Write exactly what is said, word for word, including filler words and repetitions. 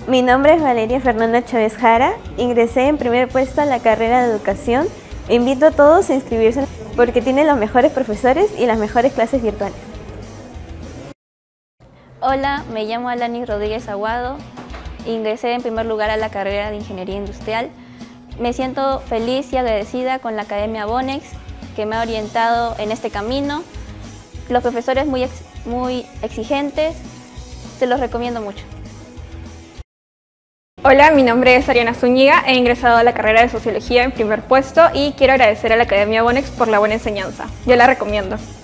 Mi nombre es Valeria Fernanda Chávez Jara, ingresé en primer puesto a la carrera de educación. Invito a todos a inscribirse porque tiene los mejores profesores y las mejores clases virtuales. Hola, me llamo Alani Rodríguez Aguado, ingresé en primer lugar a la carrera de Ingeniería Industrial. Me siento feliz y agradecida con la Academia Bonex, que me ha orientado en este camino. Los profesores muy, ex muy exigentes, se los recomiendo mucho. Hola, mi nombre es Ariana Zúñiga, he ingresado a la carrera de Sociología en primer puesto y quiero agradecer a la Academia Bonex por la buena enseñanza. Yo la recomiendo.